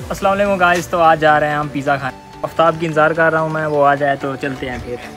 अस्सलाम वालेकुम गाइस। तो आज जा रहे हैं हम पिज़्ज़ा खाने। आफ्ताब की इंतज़ार कर रहा हूँ मैं, वो आ जाए तो चलते हैं फिर।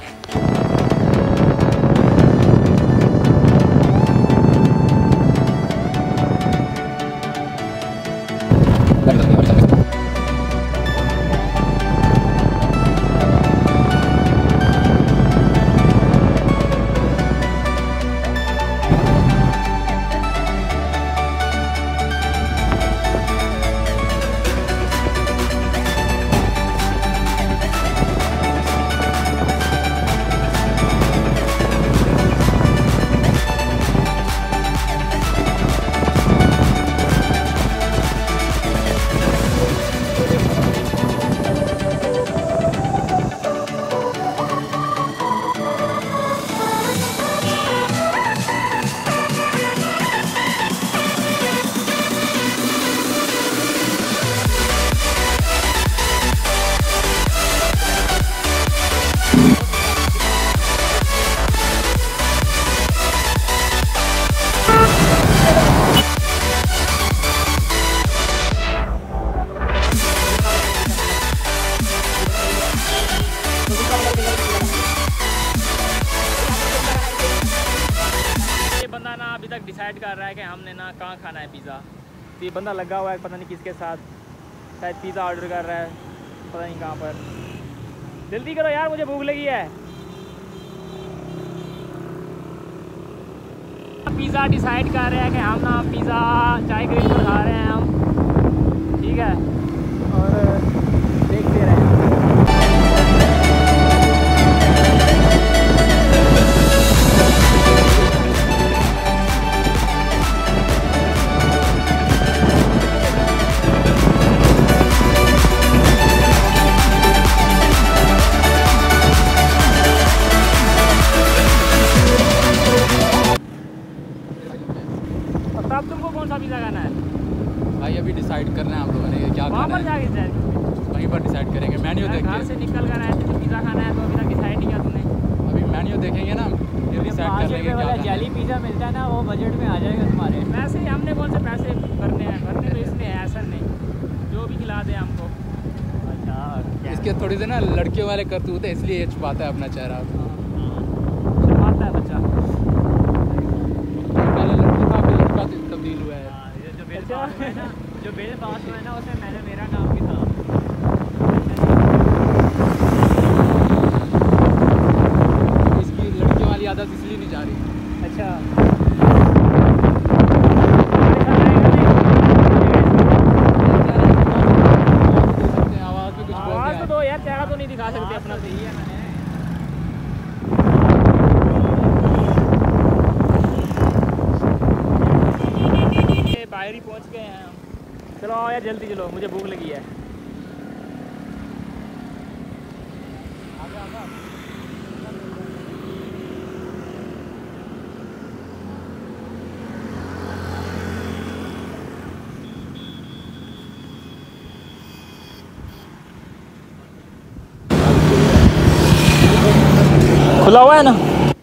अभी तक डिसाइड कर रहा है कि हमने ना कहाँ खाना है पिज़्ज़ा। तो ये बंदा लगा हुआ है पता नहीं किसके साथ, शायद पिज़्ज़ा ऑर्डर कर रहा है, पता नहीं कहाँ पर। जल्दी करो यार, मुझे भूख लगी है। पिज़्ज़ा डिसाइड कर रहे हैं कि हम ना पिज़्ज़ा चाय ग्रिल पर खा रहे हैं हम, ठीक है, और देखते रहे। अब तुमको कौन सा पिज़्ज़ा खाना है भाई? अभी डिसाइड करना है हम लोगों ने क्या वहाँ खाना पर जाके है, वहीं पर डिसाइड करेंगे। मेन्यू देख घर के से निकल कर आए थे तो पिज़्ज़ा खाना है, तो अभी तक डिसाइड नहीं किया तूने? अभी मेन्यू देखेंगे ना, फिर डिसाइड कर लेंगे क्या खाना जेली है। पिज़्ज़ा मिलता है ना, वो बजट में आ जाएगा तुम्हारे। पैसे हमने कौन से पैसे भरने हैं? भरने तो इसने है, ऐसा नहीं, जो भी खिला दे हमको। अच्छा, इसके थोड़ी सी ना लड़कियों वाले करतूत है, इसलिए ये छुपाता है अपना चेहरा। शर्माता है बच्चा। पहले लड़की था, फिर लड़का तब्दील हुआ है। ये जो मेरे पास है ना, जो मेरे पास में है ना, उसमें मैंने मेरा नाम भी था। इसकी लड़कियों वाली आदत इसलिए नहीं जा रही। अच्छा, आवाज़ भी कुछ आवाज़ तो दो यार, चेहरा तो नहीं दिखा सकते अपना। सही है मैंने। बाहर ही पहुंच गए हैं हम। चलो आओ यार जल्दी चलो, मुझे भूख लगी है। खुला हुआ है ना?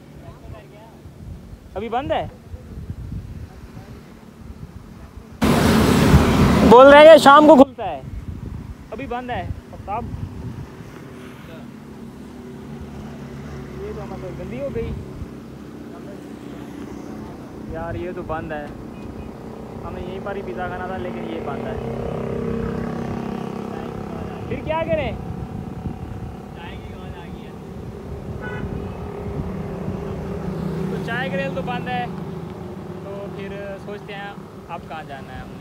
अभी बंद है? बोल रहे हैं शाम को खुलता है, अभी बंद है। आफ्ताब, ये तो हमारी गंदी हो गई यार, ये तो बंद है। हमें यहीं पर ही पिज़्ज़ा खाना था, लेकिन ये बंद है। फिर क्या करें? तो चाय ग्रिल तो बंद है, तो फिर सोचते हैं अब कहाँ जाना है हमने।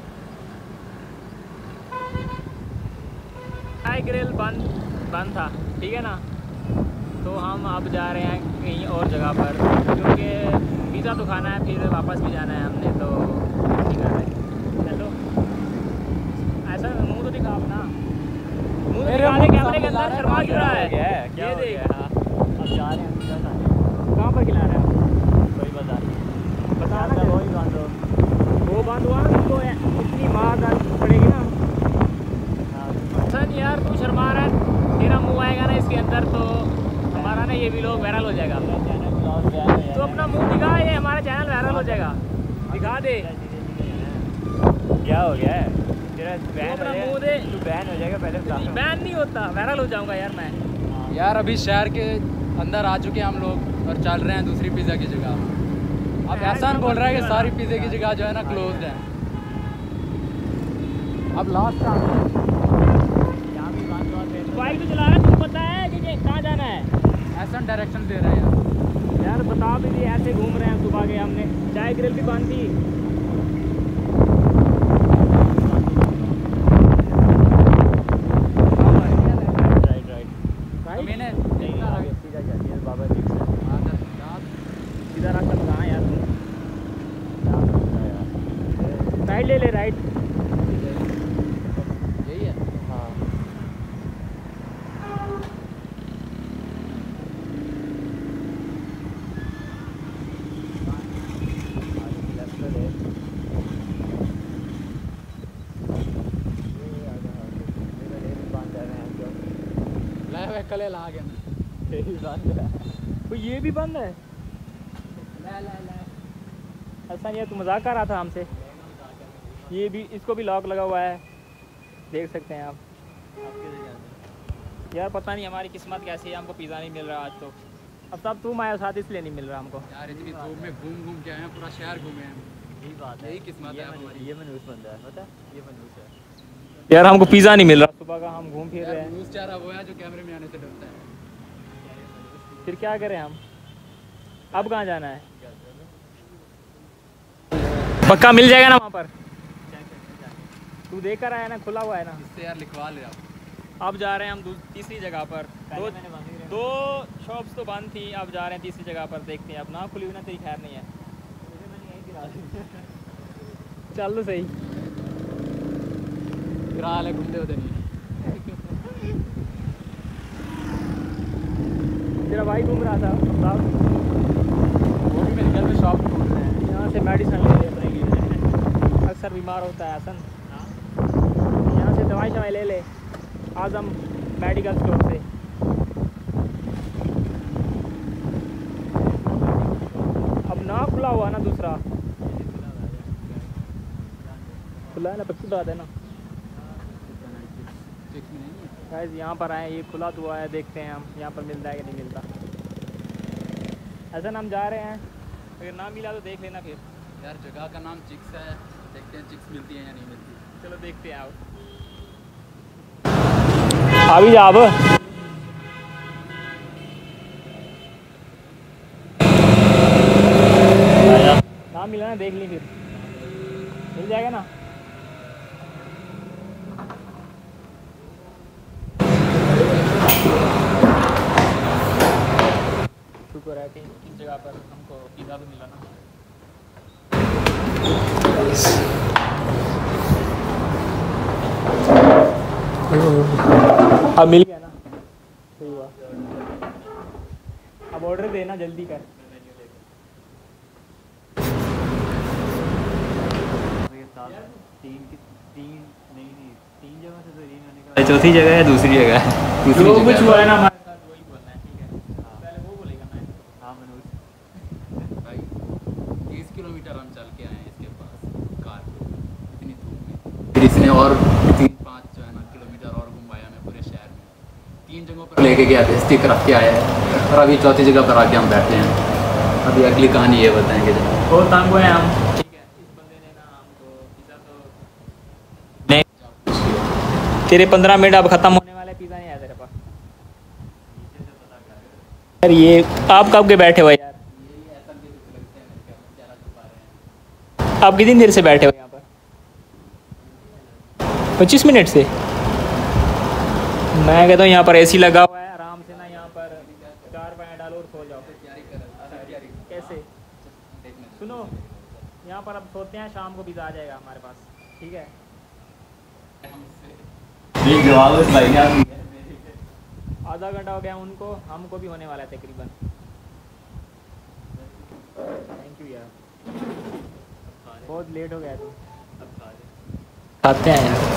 चाय ग्रिल बंद था, ठीक है ना, तो हम अब जा रहे हैं कहीं और जगह पर, क्योंकि पिज़्ज़ा तो खाना है, फिर वापस भी जाना है हमने, तो ठीक है। चलो ऐसा मुंह तो दिखा अपना, मुंह दिखा दे कैमरे के अंदर, शर्मा क्यों रहा है? क्या ये हो देख, गया? अब जा रहे हैं पिज़्ज़ा खाने। कहाँ पर खिला रहा है? कोई बाजार नहीं, बता ना, वही बंद हो। वो बंद हुआ ना, तो इतनी मार डाल पड़ेगी ना। अच्छा यार, तू शर्मा रहा है, तेरा मुंह आएगा ना इसके अंदर, तो हमारा ना ये व्लॉग वायरल हो जाएगा। तो अपना मुंह दिखा, ये हमारा चैनल वायरल हो जाएगा, दिखा दे। क्या हो गया है? तेरा बैन अपना मुंह दे। तू बैन हो जाएगा पहले बता। बैन नहीं होता, वायरल हो जाऊंगा यार मैं। यार अभी शहर के अंदर आ चुके हैं हम लोग और चल रहे हैं दूसरी पिज़्ज़ा की जगह। अब एहसान बोल रहा है कि सारी पिज़्ज़े की जगह जो है ना क्लोज्ड है। अब लास्ट बाइक तो चला रहा है, तुम पता है कि कहाँ जाना है? एहसान डायरेक्शन दे रहा है यार। यार बता भी दिए, ऐसे घूम रहे हैं। सुबह के हमने चाय ग्रिल भी बंद थी। मैंने बाबा जी से सीधा रास्ता बताना यार तुम। राइट ले ले, राइट। यही है। हाँ कले ला गया तो ये भी बंद है। ऐसा नहीं है, तू मजाक कर रहा था हमसे। ये भी, इसको भी लॉक लगा हुआ है, देख सकते हैं आप। यार पता नहीं हमारी किस्मत कैसी है, हमको पिज़्ज़ा नहीं मिल रहा आज तो। अब सब तुम आए साथ इसलिए नहीं मिल रहा हमको। यार इतनी धूप में घूम घूम के आए हैं, पूरा शहर घूमे हैं। यही बात है, यही किस्मत है हमारी। ये मनूस बंदा है, पता है? ये मनूस है। यार हमको पिज़्ज़ा नहीं मिल रहा, सुबह का हम घूम फिर रहे हैं। न्यूज़ चाह रहा वो है जो कैमरे में आने से डरता है। फिर क्या करें हम? अब कहाँ जाना है? पक्का मिल जाएगा ना वहाँ पर? तू देख कर आया ना, खुला हुआ है ना। इससे यार लिखवा ले आप। अब जा रहे हैं हम तीसरी जगह पर। दो शॉप्स तो बंद थी, अब जा रहे हैं तीसरी जगह पर। देखते हैं, अब ना खुली हुई ना तेरी खैर नहीं है। चल तो सही। गिरा ले घूमते होते नहीं। तेरा भाई घूम रहा था साहब, वो भी मेरे घर में शॉप ढूंढ रहे हैं। यहाँ से मेडिसिन ले ले अपने लिए। अक्सर बीमार होता है हसन, यहाँ से दवाई शवाई ले ले आजम मेडिकल स्टोर से। अब ना खुला हुआ ना दूसरा, खुला है ना, पक्की बात है ना। गाइस यहाँ पर आए, ये खुला तो हुआ है, देखते हैं हम यहाँ पर मिलता है कि नहीं मिलता। ऐसा हम जा रहे हैं, अगर ना मिला तो देख लेना फिर। यार जगह का नाम चिक्स है, देखते हैं चिक्स मिलती है या नहीं मिलती। चलो देखते हैं। आप अभी जा, अब ना मिला ना, देख ली फिर मिल जाएगा ना। शुक्र है कि इस जगह पर हमको पिज़्ज़ा तो मिला ना। अब मिल गया ना, सही हुआ। अब ऑर्डर देना जल्दी कर। चौथी जगह है, दूसरी जगह है। जो कुछ हुआ है ना हमारे साथ वही बोलना है, ठीक है? पहले वो बोलेगा मैं। हाँ मनोज भाई 30 किलोमीटर हम चल के आए हैं इसके पास कार पे, इतनी धूप में। फिर इसने और 3-5 जो है ना किलोमीटर और घुमाया मैं पूरे शहर में। 3 जगहों पर लेके गया था, स्टिक रख के आया है, और अभी चौथी जगह पर आके हम बैठे हैं। अभी अगली कहानी ये बताएंगे जब बहुत तंग हुए हम, ठीक है? इस बंदे ने ना हमको पिज़्ज़ा तो नहीं, तेरे 15 मिनट अब ख़त्म होने वाले, पिज़्ज़ा नहीं आया तेरे पास। यार ये आप कब के बैठे हो यार? आप कितनी देर से बैठे हो यहाँ पर? 25 मिनट से। मैं कहता हूँ यहाँ पर एसी लगा हुआ है, आराम से ना यहाँ पर 4 पैर डालो और सो जाओ। कैसे? सुनो, यहाँ पर अब सोते हैं, शाम को पिज़्ज़ा आ जाएगा हमारे पास, ठीक है? आधा घंटा हो गया उनको, हमको भी होने वाला है तकरीबन। थैंक यू यार, बहुत लेट हो गया तुम। खाते हैं यार।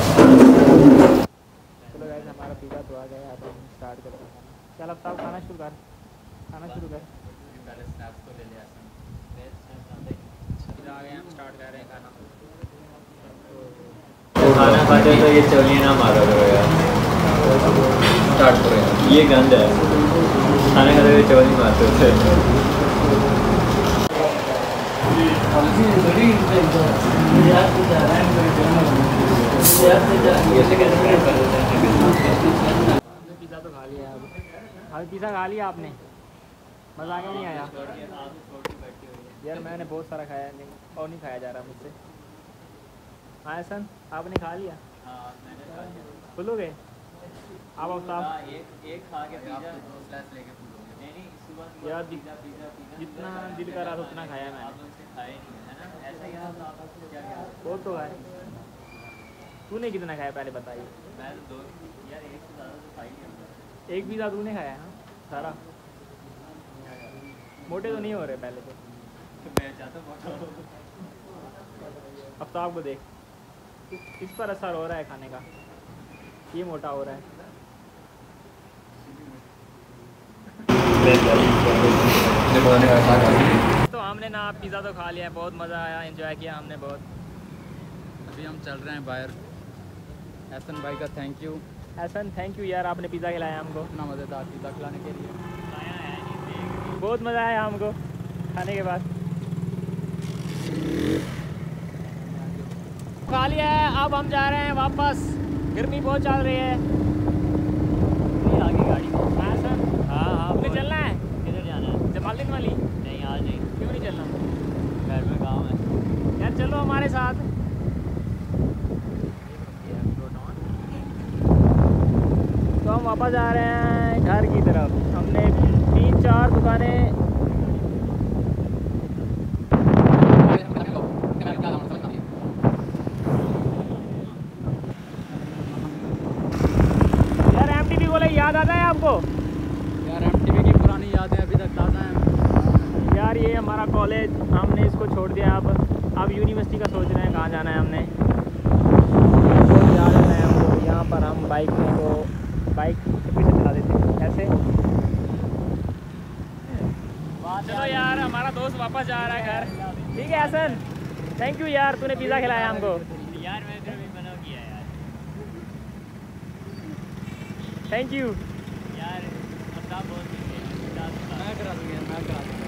चलो गाइस, हमारा पिज़्ज़ा तो आ गया, अब हम स्टार्ट करते हैं खाना। चल अब साहब खाना शुरू कर, खाना शुरू कर। पिज़्ज़ा आ गया, हम स्टार्ट कर रहे हैं खाना। मारते हो तो ये चोली ना मारो करो यार। स्टार्ट करो यार। ये गंद है, खाने खाते हुए चोली मारते थे। पिज़्ज़ा तो खा लिया अब। अभी पिज़्ज़ा खा लिया आपने? मज़ा आ गया नहीं आया? यार मैंने बहुत सारा खाया, नहीं और नहीं खाया जा रहा मुझसे। हाँ सन, आपने खा लिया? फुलोगे आप? अब एक खा के यार जितना दिल का रहा उतना खाया मैंने। वो तो है। तूने कितना खाया पहले बताइए? एक पिज़्ज़ा तूने खाया है? सारा? मोटे तो नहीं हो रहे पहले तो। अब तो आपको देख, इस पर असर हो रहा है खाने का, ये मोटा हो रहा है। तो हमने ना पिज़्ज़ा तो खा लिया है, बहुत मज़ा आया, एंजॉय किया हमने बहुत। अभी हम चल रहे हैं बाहर। एहसन भाई का thank you. Ehsan thank you यार, आपने पिज़्ज़ा खिलाया हमको, इतना मज़ेदार पिज़्ज़ा खिलाने के लिए। बहुत मज़ा आया हमको खाने के बाद। खा लिया है, अब हम जा रहे हैं वापस। गर्मी बहुत चल रही है। आगे गाड़ी एहसन हाँ मुझे चलना है? किधर जाना है? जमालुद्दीन वाली? नहीं आज नहीं, क्यों नहीं चलना? घर में काम है यार चलो हमारे साथ। तो हम वापस आ रहे हैं घर की तरफ। हमने 3-4 दुकानें यार एमटीवी बोले याद आता है आपको? यार एमटीवी की पुरानी यादें अभी तक ताज़ा हैं। यार ये हमारा कॉलेज, हमने इसको छोड़ दिया। अब यूनिवर्सिटी का सोच रहे हैं कहाँ जाना है हमने। बहुत याद आता है हमको। यहाँ पर हम बाइक के पीछे चला देते हैं ऐसे। चलो यार, हमारा दोस्त वापस जा रहा है घर। ठीक है हसन, थैंक यू यार, तूने पिज़्ज़ा खिलाया हमको। यार मैं फिर भी मना किया यार। थैंक यू यार अपना बहुत मैं करा दूँगा, मैं करा दूँगा।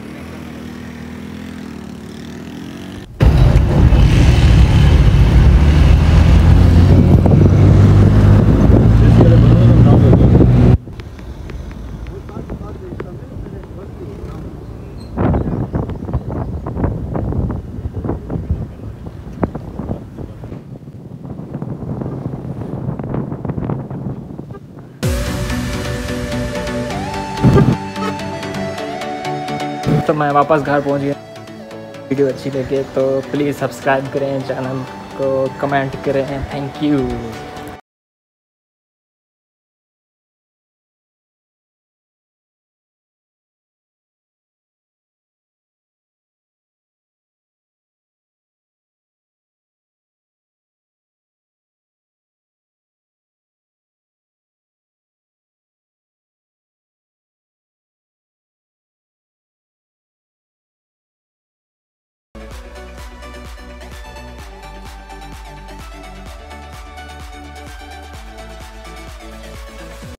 तो मैं वापस घर पहुंच गया। वीडियो अच्छी लगे तो प्लीज़ सब्सक्राइब करें चैनल को, कमेंट करें। Thank you.